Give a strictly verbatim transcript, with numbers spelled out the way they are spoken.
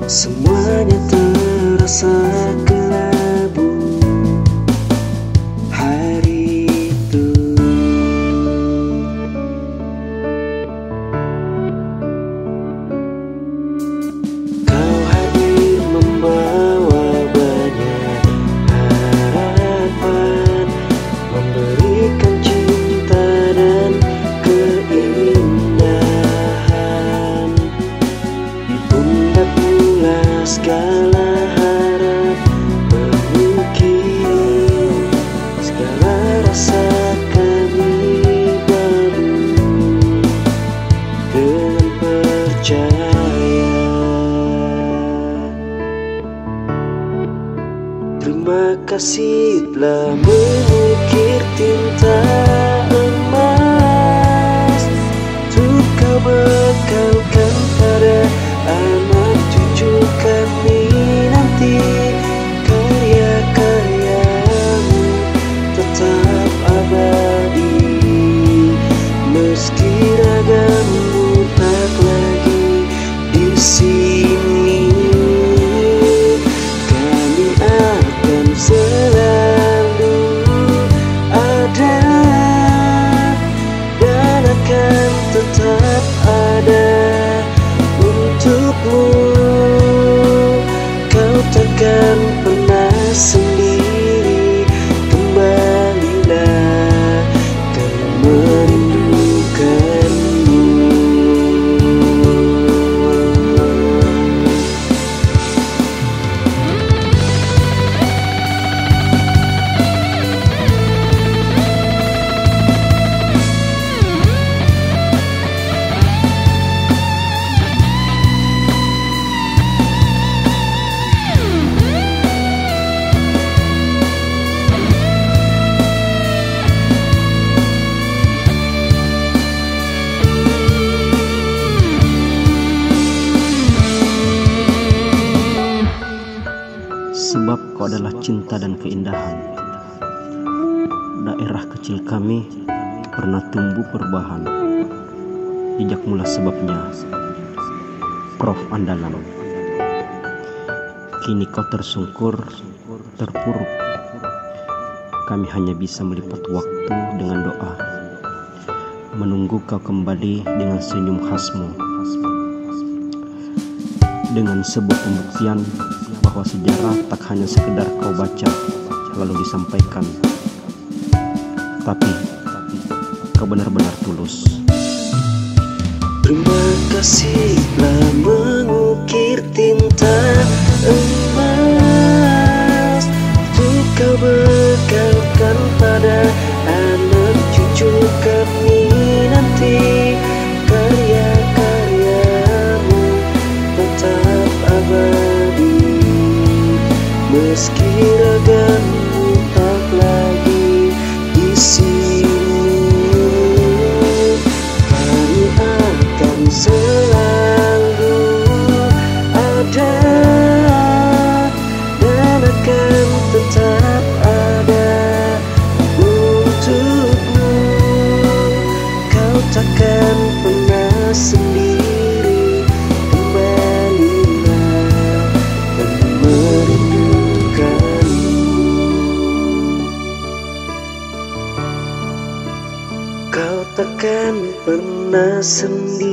Semuanya terasa kelabu hari itu. Kau hadir membawa banyak harapan, memberikan cinta dan keindahan. Di pundakmu lah segala harap mengukir, segala rasa kami baru dengan percaya. Terima kasih telah mengukir tinta emas, untuk kau bekalkan pada anak cucu kami nanti. Karya-karyamu tetap abadi, meski ragammu tak lagi di sini. Kami akan selalu ada dan akan tetap ada untukmu. Kau takkan pernah sendiri, kembalilah, kau merindukanmu. Sebab kau adalah cinta dan keindahan. Daerah kecil kami pernah tumbuh perubahan. Jejak mula sebabnya Prof Andalan. Kini kau tersungkur, terpuruk. Kami hanya bisa melipat waktu dengan doa, menunggu kau kembali dengan senyum khasmu, dengan sebuah pembuktian bahwa sejarah tak hanya sekedar kau baca lalu disampaikan, tapi kau benar-benar tulus. Terima kasih telah mengukir tinta emas, untuk kau bekalkan pada anak cucu kami nanti. Karya-karyamu tetap abadi, meski ragammu tak lagi di sini. Kami akan selalu ada dan akan tetap ada untukmu. Kau takkan pernah sendiri, kembalilah, kami merindukanmu. Kau takkan pernah sendiri.